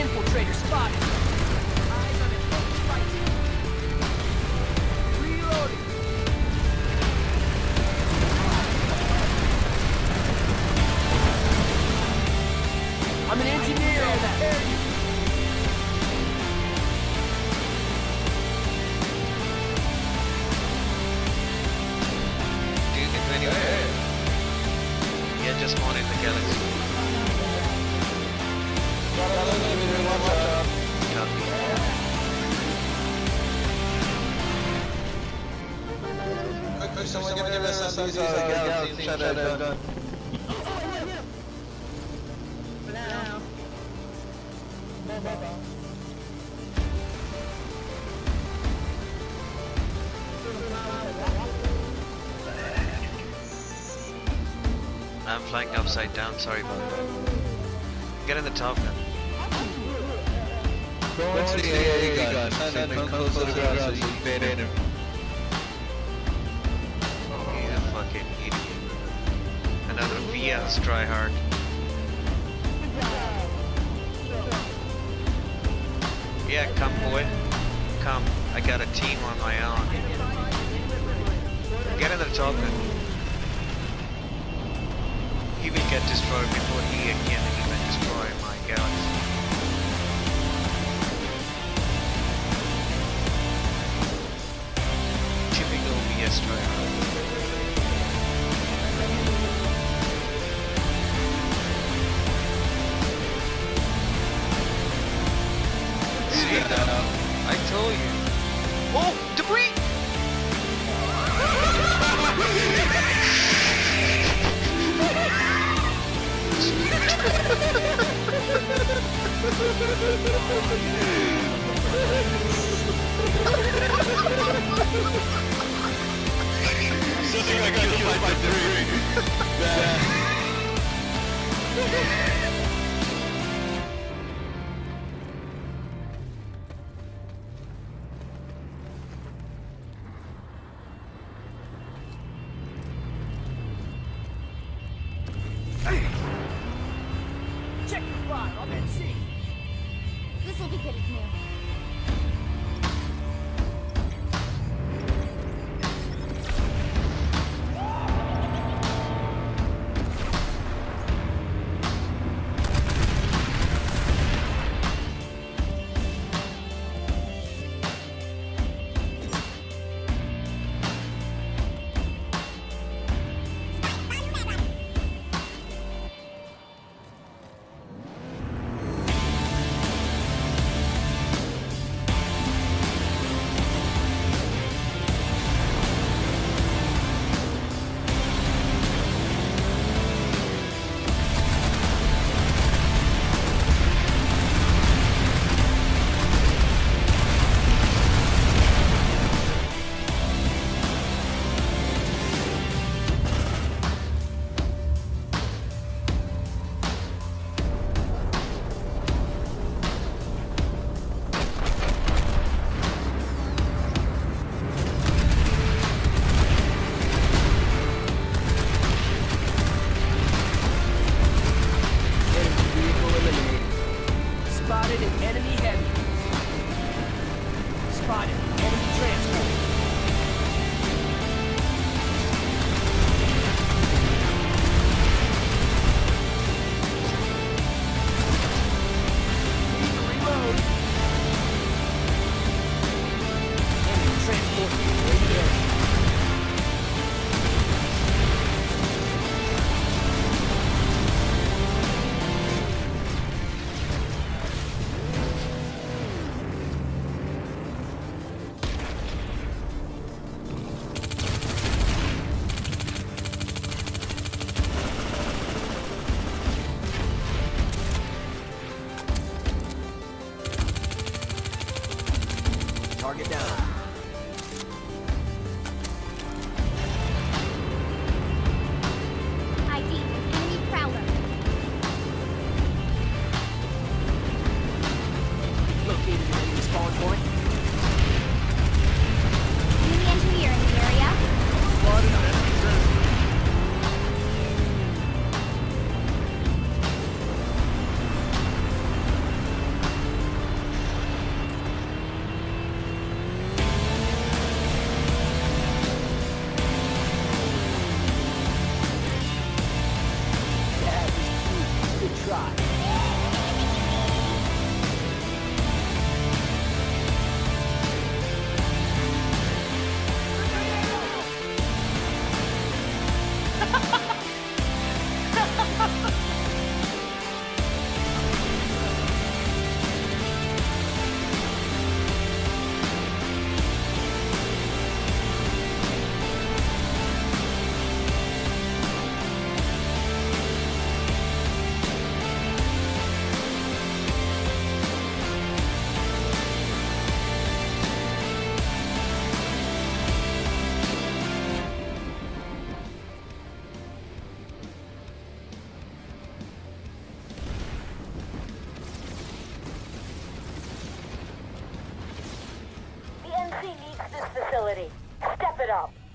Infiltrator spotted. Eyes on an enemy right. Reloading. I'm an engineer on that. Do you get anywhere? Yeah, just spawn in the galaxy. Copy. Someone give us some galaxy shadow. I'm flying upside down, sorry about that. Get in the top gun. Go into the AA gun and come close to the ground so you can bait in him. You fucking idiot. Another VS tryhard. Yeah, come boy. Come. I got a team on my own. Get in the top gun. He will get destroyed before he can even destroy my galaxy. Typical VS tryhard. See now? I told you. Oh, debris! Something I got killed by debris. Check the file. I'm at sea. This will be good as new. Spotted an enemy heavy. Spotted enemy transport. Reload. Enemy transport right there. Target down. ID, enemy prowler. Located enemy spawn point. Enemy engineer in the area. Spotted an enemy transport. facility. Step it up.